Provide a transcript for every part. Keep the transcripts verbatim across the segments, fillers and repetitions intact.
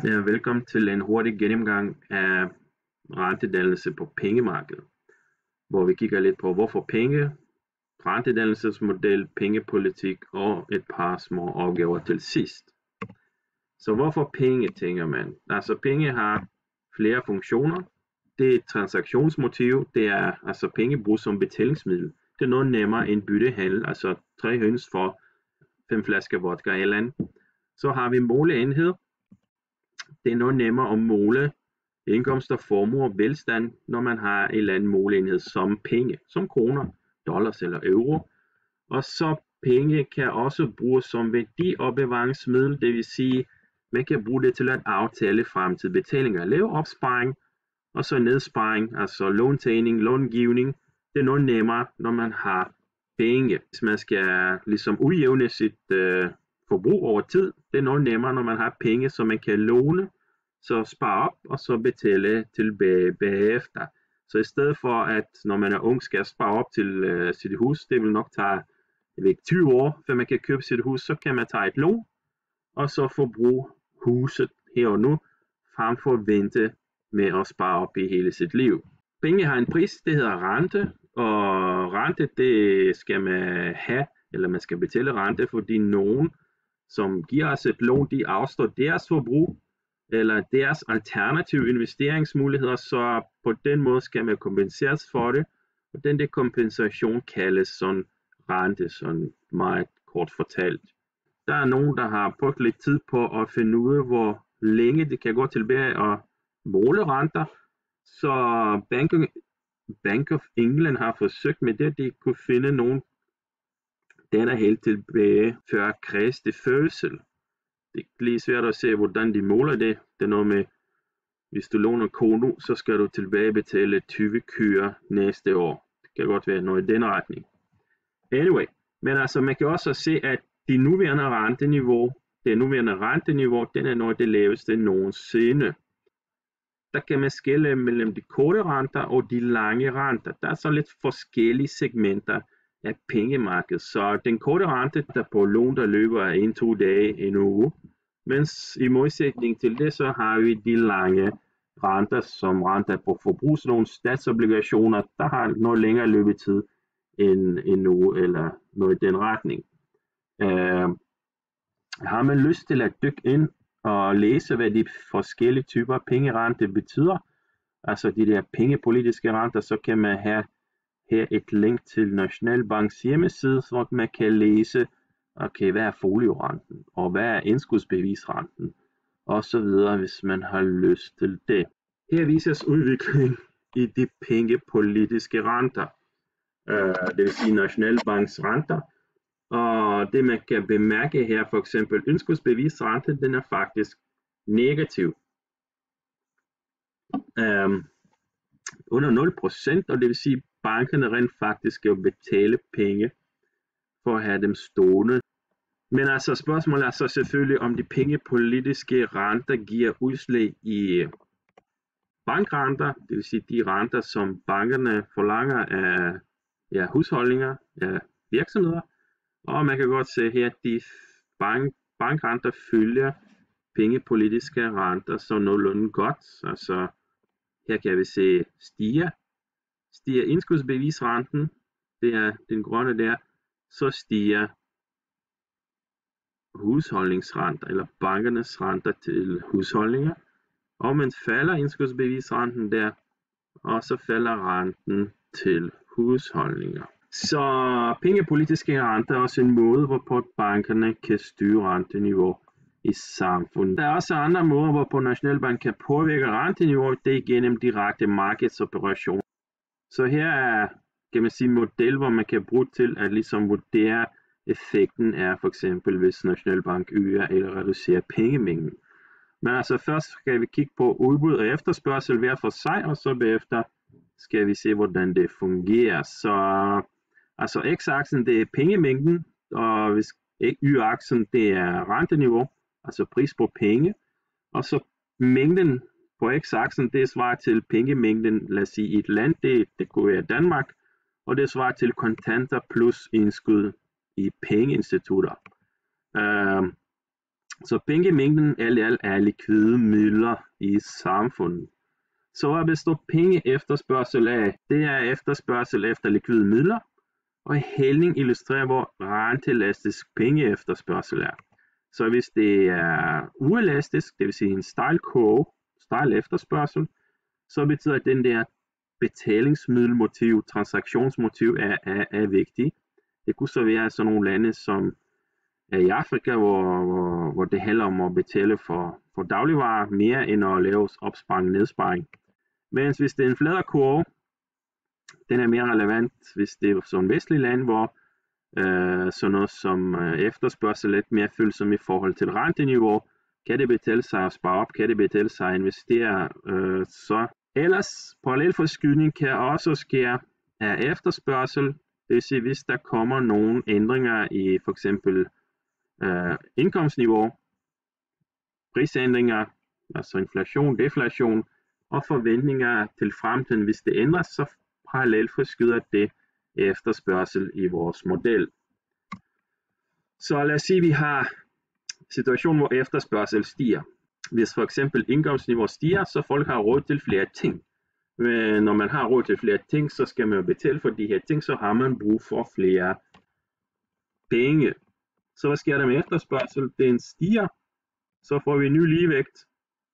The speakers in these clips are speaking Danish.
Ja, velkommen til en hurtig gennemgang af rentedannelse på pengemarkedet, hvor vi kigger lidt på hvorfor penge, rentedannelsesmodel, pengepolitik og et par små opgaver til sidst. Så hvorfor penge, tænker man? Altså penge har flere funktioner. Det er et transaktionsmotiv, det er altså penge bruges som betalingsmiddel. Det er noget nemmere end byttehandel, altså tre høns for fem flasker vodka eller andet. Så har vi måleenhed. Det er noget nemmere at måle indkomster, formuer og velstand, når man har en eller anden måleenhed som penge, som kroner, dollars eller euro. Og så penge kan også bruges som værdiopbevaringsmiddel, det vil sige, man kan bruge det til at aftale fremtidige betalinger, lave opsparing, og så nedsparing, altså låntagning, långivning. Det er noget nemmere, når man har penge. Hvis man skal ligesom udjævne sit øh, forbrug over tid, det er noget nemmere, når man har penge, så man kan låne, så spare op, og så betale tilbage bagefter. Så i stedet for, at når man er ung, skal spare op til øh, sit hus, det vil nok tage ved tyve år, før man kan købe sit hus, så kan man tage et lån, og så forbruge huset her og nu, frem for at vente med at spare op i hele sit liv. Penge har en pris, det hedder rente, og rente, det skal man have, eller man skal betale rente, fordi nogen, som giver os et lån, de afstår deres forbrug, eller deres alternative investeringsmuligheder, så på den måde skal man kompenseres for det, og den der kompensation kaldes sådan rente, sådan meget kort fortalt. Der er nogen, der har brugt lidt tid på at finde ud af, hvor længe det kan gå tilbage og måle renter, så Bank, Bank of England har forsøgt med det, at de kunne finde nogen, den er helt tilbage før Kristi fødsel. Det er lige svært at se, hvordan de måler det. Det er noget med, hvis du låner ko nu, så skal du tilbagebetale tyve køer næste år. Det kan godt være noget i den retning. Anyway, men altså man kan også se, at det nuværende renteniveau, det nuværende renteniveau, den er noget af det laveste nogensinde. Der kan man skelne mellem de korte renter og de lange renter. Der er så lidt forskellige segmenter af pengemarkedet. Så den korte rente, der på lån, der løber af en to dage, en uge. Mens i modsætning til det, så har vi de lange renter, som renter på forbrugslån, statsobligationer, der har noget længere løbetid end en uge eller noget i den retning. Uh, har man lyst til at dykke ind og læse, hvad de forskellige typer pengerente betyder, altså de der pengepolitiske renter, så kan man have her et link til Nationalbanks hjemmeside, hvor man kan læse, okay, hvad er foliorenten, og hvad er indskudsbevisrenten, og så videre, hvis man har lyst til det. Her vises udvikling i de pengepolitiske renter, uh, det vil sige Nationalbanks renter, og det man kan bemærke her, for eksempel indskudsbevisrente, den er faktisk negativ. Um, under nul procent, og det vil sige, bankerne rent faktisk skal betale penge for at have dem stående. Men altså spørgsmålet er så selvfølgelig, om de pengepolitiske renter giver udslag i bankrenter, det vil sige de renter, som bankerne forlanger af ja, husholdninger, af virksomheder. Og man kan godt se her, at de bank, bankrenter følger pengepolitiske renter så nogenlunde godt. Altså her kan vi se stiger. Stiger indskudsbevisrenten, det er den grønne der, så stiger husholdningsrenter, eller bankernes renter til husholdninger. Og man falder indskudsbevisrenten der, og så falder renten til husholdninger. Så pengepolitiske renter er også en måde, hvorpå bankerne kan styre renteniveau i samfundet. Der er også andre måder, hvorpå Nationalbank kan påvirke renteniveau, det er gennem direkte markedsoperationer. Så her er, kan man sige, en model, hvor man kan bruge til at ligesom vurdere effekten af for eksempel, hvis Nationalbank øger eller reducerer pengemængden. Men altså først skal vi kigge på udbud og efterspørgsel hver for sig, og så bagefter skal vi se, hvordan det fungerer. Så altså x-aksen, det er pengemængden, og hvis y-aksen, det er renteniveau, altså pris på penge, og så mængden på x-aksen, det svarer til pengemængden, lad os sige, i et land, det, det kunne være Danmark, og det svarer til kontanter plus indskud i pengeinstitutter. Uh, Så pengemængden alt i alt er likvide midler i samfundet. Så hvad består penge efterspørgsel af? Det er efterspørgsel efter likvide midler, og hældning illustrerer, hvor renteelastisk penge efterspørgsel er. Så hvis det er uelastisk, det vil sige en stejl kurve, stejl efterspørgsel, så betyder det, at den der betalingsmiddelmotiv, transaktionsmotiv er, er, er vigtig. Det kunne så være sådan nogle lande som er i Afrika, hvor, hvor, hvor det handler om at betale for, for dagligvarer mere end at lave opsparing og nedsparing. Mens hvis det er en fladere kurve, den er mere relevant, hvis det er sådan en vestlig land, hvor øh, sådan noget som øh, efterspørgsel lidt mere følsom i forhold til renteniveau. Kan det betale sig at spare op? Kan det betale sig at investere? Øh, så ellers, parallelforskydning kan også ske af efterspørgsel. Det vil sige, hvis der kommer nogle ændringer i for eksempel øh, indkomstniveau, prisændringer, altså inflation, deflation, og forventninger til fremtiden, hvis det ændres, så parallelt forskyder det efterspørgsel i vores model. Så lad os sige, at vi har en situation, hvor efterspørgsel stiger. Hvis for eksempel indkomstniveau stiger, så folk har råd til flere ting. Men når man har råd til flere ting, så skal man jo betale for de her ting, så har man brug for flere penge. Så hvad sker der med efterspørgsel? Den stiger, så får vi en ny ligevægt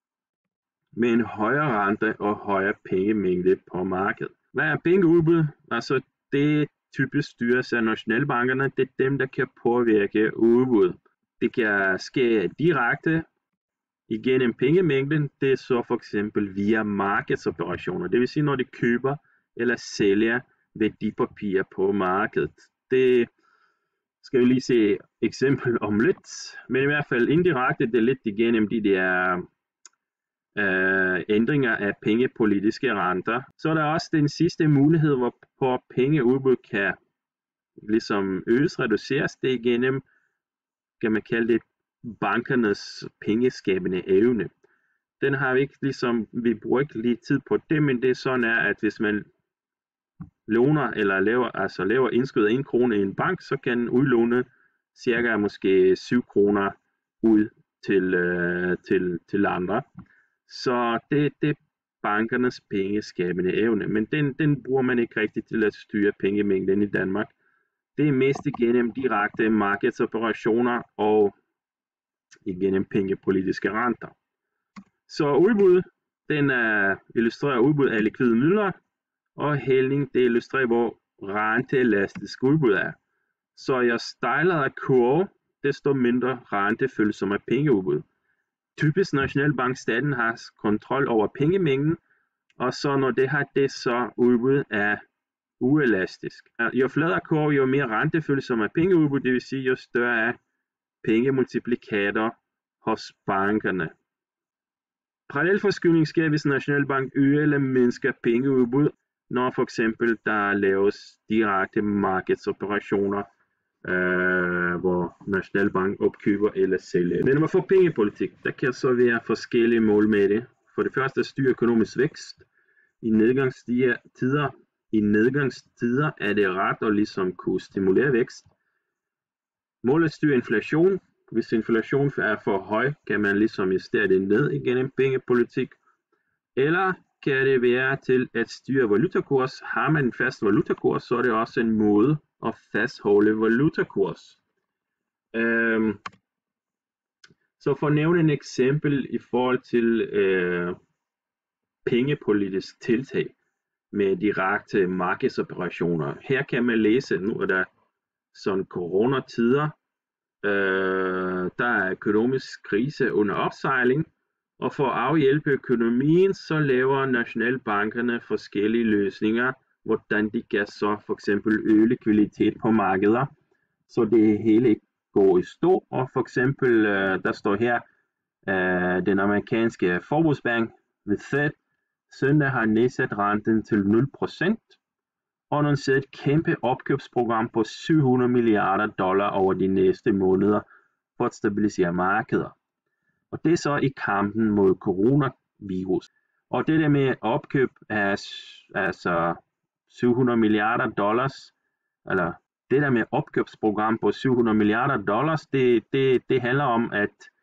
med en højere rente og højere pengemængde på markedet. Hvad er pengeudbud? Altså det typisk styres af nationalbankerne. Det er dem, der kan påvirke udbud. Det kan ske direkte igennem pengemængden. Det er så for eksempel via markedsoperationer. Det vil sige, når de køber eller sælger værdipapirer på markedet. Det skal vi lige se eksempel om lidt. Men i hvert fald indirekte, det er lidt igennem de der Uh, ændringer af pengepolitiske renter. Så er der også den sidste mulighed, hvor pengeudbud kan ligesom øges, reduceres. Det igennem, kan man kalde det, bankernes pengeskabende evne. Den har vi ikke ligesom, vi bruger ikke lige tid på det, men det er sådan er, at hvis man låner eller laver, altså laver indskud af en krone i en bank, så kan den udlåne cirka måske syv kroner ud til, uh, til, til andre. Så det, det er bankernes pengeskabende evne, men den, den bruger man ikke rigtigt til at styre pengemængden i Danmark. Det er mest igennem direkte markedsoperationer og igennem pengepolitiske renter. Så udbud, den er, illustrerer udbud af likvide midler, og hældning, det illustrerer, hvor renteelastisk udbud er. Så jo stejlere kurve, desto mindre rentefølsom af pengeudbud. Typisk nationalbankstaten har kontrol over pengemængden, og så når det har det, så udbud er uelastisk. Jo fladere kurve, jo mere rentefølsom af pengeudbud, det vil sige, jo større er pengemultiplikator hos bankerne. Parallelforskydning sker, hvis Nationalbank øger eller mindsker pengeudbud, når for eksempel der laves direkte markedsoperationer, Uh, hvor Nationalbank opkøber eller sælger. Men når man får pengepolitik, der kan så være forskellige mål med det. For det første styre økonomisk vækst. I nedgangstider, i nedgangstider er det ret at ligesom kunne stimulere vækst. Målet styre inflation. Hvis inflation er for høj, kan man ligesom justere det ned igennem pengepolitik. Eller kan det være til at styre valutakurs. Har man en fast valutakurs, så er det også en måde at fastholde valutakurs. Øhm, så for at nævne et eksempel i forhold til øh, pengepolitisk tiltag med direkte markedsoperationer. Her kan man læse, nu er der sådan coronatider, øh, der er økonomisk krise under opsejling, og for at afhjælpe økonomien, så laver nationalbankerne forskellige løsninger, hvordan de kan så for eksempel øge likviditet på markeder, så det hele ikke går i stå. Og for eksempel, der står her, den amerikanske forbrugsbank, The Fed, søndag har nedsat renten til nul procent, og annonceret et kæmpe opkøbsprogram på syv hundrede milliarder dollar over de næste måneder for at stabilisere markeder. Og det er så i kampen mod coronavirus. Og det der med opkøb af altså syv hundrede milliarder dollars, eller det der med opkøbsprogram på syv hundrede milliarder dollars, det, det, det handler om, at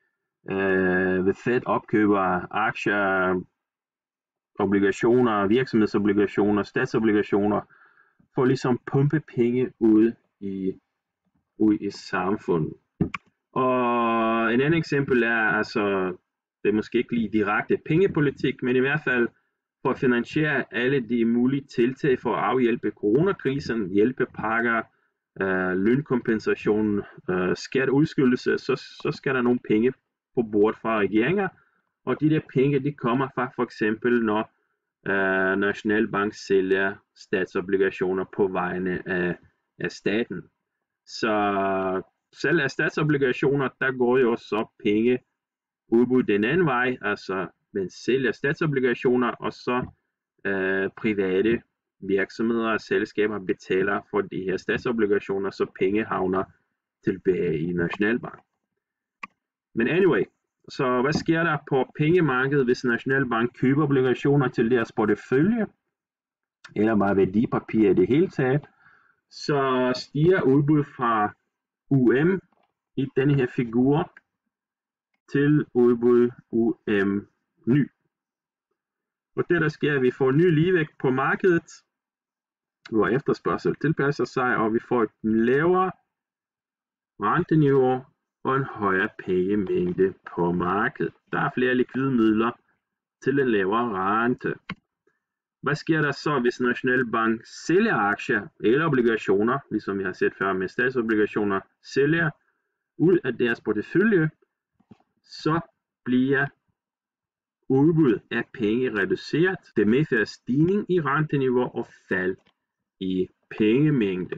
øh, ved Fed opkøber aktier, obligationer, virksomhedsobligationer, statsobligationer, for ligesom pumpe penge ud i, ud i samfundet. Og en anden eksempel er, altså, det er måske ikke lige direkte pengepolitik, men i hvert fald for at finansiere alle de mulige tiltag for at afhjælpe coronakrisen, hjælpepakker, øh, lønkompensation, øh, skatteudskydelse, så, så skal der nogle penge på bordet fra regeringer, og de der penge, de kommer fra for eksempel, når øh, Nationalbank sælger statsobligationer på vegne af, af staten. Så selv af statsobligationer, der går jo så penge udbud den anden vej, altså man sælger statsobligationer, og så øh, private virksomheder og selskaber betaler for de her statsobligationer, så penge havner tilbage i Nationalbank. Men anyway, så hvad sker der på pengemarkedet, hvis Nationalbank køber obligationer til deres portefølje, eller bare værdipapir i det hele taget, så stiger udbud fra U M i denne her figur til udbud U M ny. Og det der sker, at vi får ny ligevægt på markedet, hvor efterspørgsel tilpasser sig, og vi får et lavere renteniveau og en højere pengemængde på markedet. Der er flere likvide midler til en lavere rente. Hvad sker der så, hvis Nationalbank sælger aktier eller obligationer, ligesom vi har set før med statsobligationer, sælger ud af deres portefølje, så bliver udbud af penge reduceret. Det medfører stigning i renteniveau og fald i pengemængde.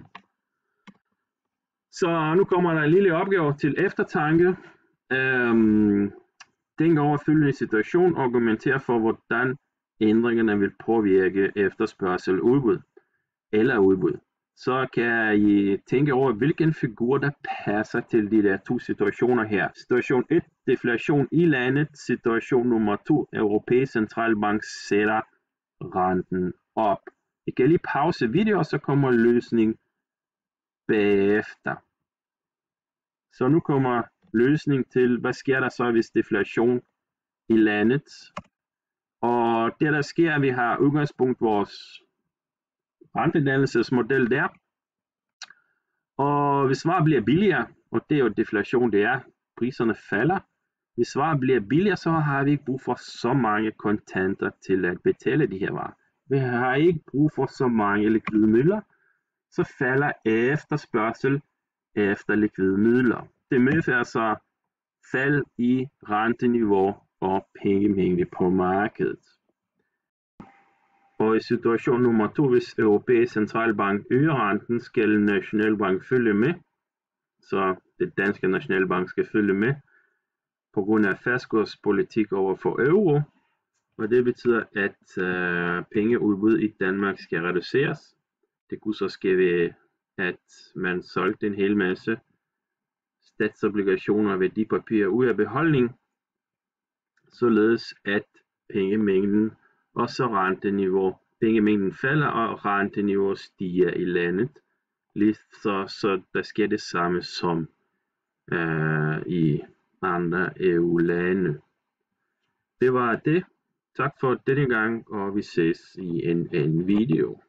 Så nu kommer der en lille opgave til eftertanke. Øhm, Tænk over følgende situation og argumentere for, hvordan ændringerne vil påvirke efterspørgsel udbud eller udbud. Så kan I tænke over, hvilken figur der passer til de der to situationer her. Situation et, deflation i landet. Situation nummer to, Europæisk Centralbank sætter renten op. I kan lige pause video, og så kommer løsning bagefter. Så nu kommer løsning til, hvad sker der så, hvis deflation i landet? Og det der sker, at vi har udgangspunkt vores rentedannelsesmodel der. Og hvis varer bliver billigere, og det er jo deflation, det er, priserne falder. Hvis varer bliver billigere, så har vi ikke brug for så mange kontanter til at betale de her varer. Vi har ikke brug for så mange likvide midler, så falder efterspørgsel efter likvide midler. Det medfører så fald i renteniveau og pengemængde på markedet. Og i situation nummer to, hvis Europæisk Centralbank øger renten, skal Nationalbank følge med. Så det danske Nationalbank skal følge med på grund af fastkurspolitik over for euro. Og det betyder, at øh, pengeudbud i Danmark skal reduceres. Det kunne så ske ved, at man solgte en hel masse statsobligationer og værdipapirer ud af beholdning, således at pengemængden og så renteniveau, pengemængden falder og renteniveau stiger i landet, lige så, så der sker det samme som øh, i andre E U-lande. Det var det. Tak for denne gang, og vi ses i en, en video.